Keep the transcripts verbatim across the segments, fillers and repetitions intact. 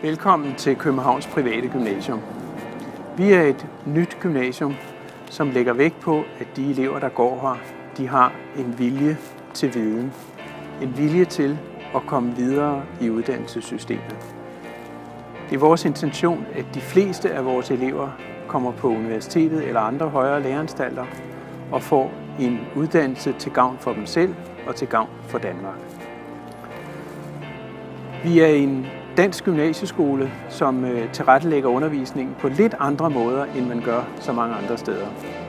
Velkommen til Københavns Private Gymnasium. Vi er et nyt gymnasium, som lægger vægt på, at de elever, der går her, de har en vilje til viden. En vilje til at komme videre i uddannelsessystemet. Det er vores intention, at de fleste af vores elever kommer på universitetet eller andre højere læreanstalter og får en uddannelse til gavn for dem selv og til gavn for Danmark. Vi er en dansk gymnasieskole, som tilrettelægger undervisningen på lidt andre måder, end man gør så mange andre steder.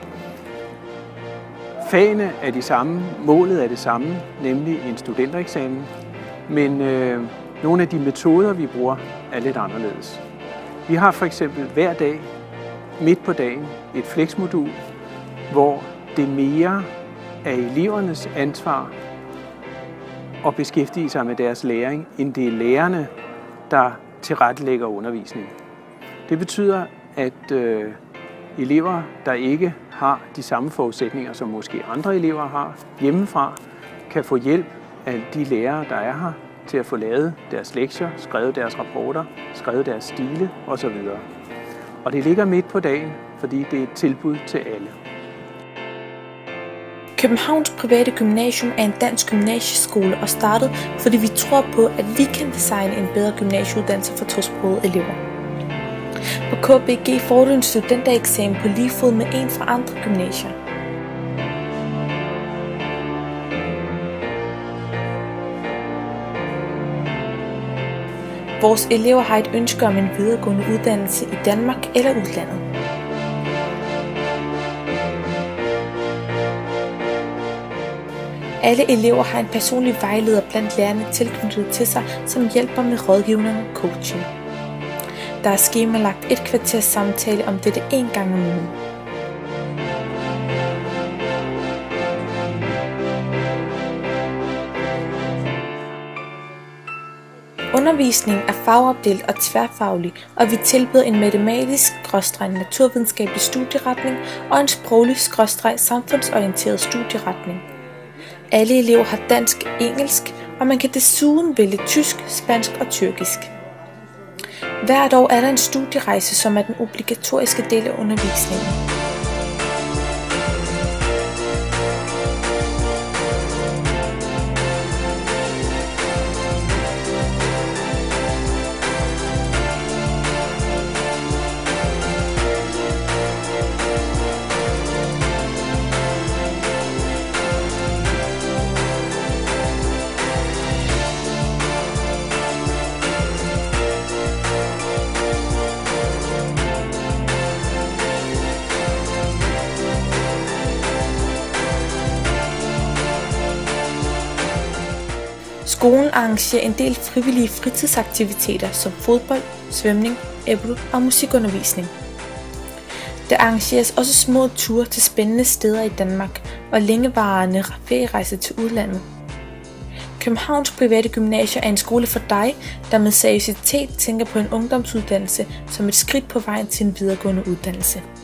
Fagene er de samme, målet er det samme, nemlig en studentereksamen, men øh, nogle af de metoder, vi bruger, er lidt anderledes. Vi har for eksempel hver dag, midt på dagen, et flexmodul, hvor det mere er elevernes ansvar at beskæftige sig med deres læring, end det er lærerne, der tilrettelægger undervisning. Det betyder, at øh, elever, der ikke har de samme forudsætninger, som måske andre elever har hjemmefra, kan få hjælp af de lærere, der er her, til at få lavet deres lektier, skrevet deres rapporter, skrevet deres stile osv. Og det ligger midt på dagen, fordi det er et tilbud til alle. Københavns Private Gymnasium er en dansk gymnasieskole og startet, fordi vi tror på, at vi kan designe en bedre gymnasieuddannelse for tosprogede elever. På K B G får du en studentereksamen på lige fod med en fra andre gymnasier. Vores elever har et ønske om en videregående uddannelse i Danmark eller udlandet. Alle elever har en personlig vejleder blandt lærerne tilknyttet til sig, som hjælper med rådgivning og coaching. Der er skemalagt et kvarters samtale om dette en gang om ugen. Undervisningen er fagopdelt og tværfaglig, og vi tilbyder en matematisk-naturvidenskabelig studieretning og en sproglig-samfundsorienteret studieretning. Alle elever har dansk, engelsk, og man kan desuden vælge tysk, spansk og tyrkisk. Hvert år er der en studierejse, som er den obligatoriske del af undervisningen. Skolen arrangerer en del frivillige fritidsaktiviteter som fodbold, svømning, æblo og musikundervisning. Der arrangeres også små ture til spændende steder i Danmark og længevarende ferierejser til udlandet. Københavns Private Gymnasium er en skole for dig, der med seriøsitet tænker på en ungdomsuddannelse som et skridt på vejen til en videregående uddannelse.